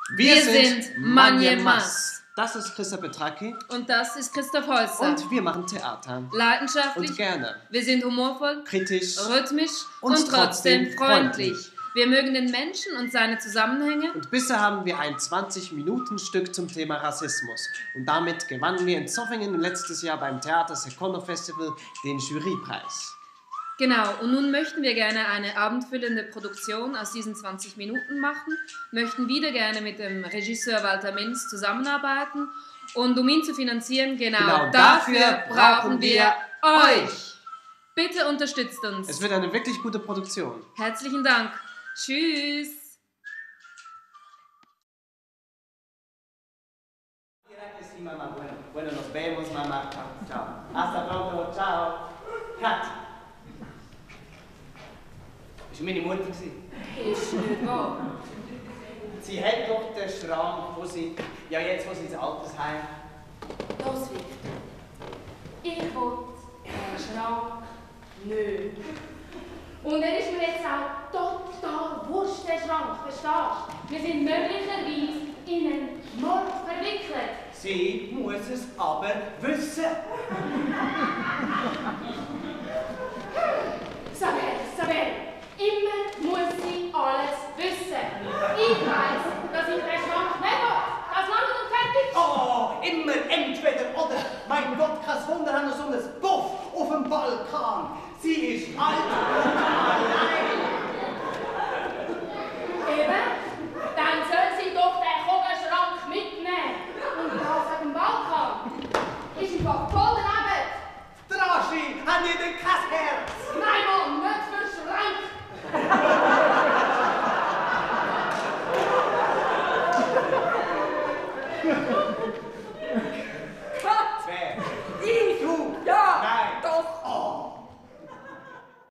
Wir sind Manje Mas. Das ist Christa Petracchi. Und das ist Christoph Häuser. Und wir machen Theater. Leidenschaftlich. Und gerne. Wir sind humorvoll, kritisch, rhythmisch und trotzdem freundlich. Wir mögen den Menschen und seine Zusammenhänge. Und bisher haben wir ein 20-Minuten-Stück zum Thema Rassismus. Und damit gewannen wir in Zoffingen letztes Jahr beim Theater Secondo Festival den Jurypreis. Genau, und nun möchten wir gerne eine abendfüllende Produktion aus diesen 20 Minuten machen, möchten wieder gerne mit dem Regisseur Walter Minz zusammenarbeiten und um ihn zu finanzieren, genau dafür brauchen wir euch. Bitte unterstützt uns. Es wird eine wirklich gute Produktion. Herzlichen Dank. Tschüss. Bueno, nos vemos, mamá. Ciao. Hasta pronto. Ciao. Cut. Das war meine Mutter. Ist nicht wahr. Sie hat doch den Schrank, wo sie ins Altersheim. Los, Victor. Ich will den Schrank nicht. Und er ist mir jetzt auch total wurscht, der Schrank, verstehst du? Wir sind möglicherweise in einen Mord verwickelt. Sie muss es aber wissen. Sabel, immer muss sie alles wissen. Ich weiss, dass ich den Schrank nicht will. Das lange und fertig. Oh, immer entweder oder. Mein Gott, kein Wunder, haben wir so ein Buff auf dem Balkan. Sie ist alt und allein. Eben, dann soll sie doch den Kugelschrank mitnehmen. Und das auf dem Balkan ist einfach voll daneben. Draschi, haben ihr denn kein Herz? Nein, Mann, nicht verschränkt.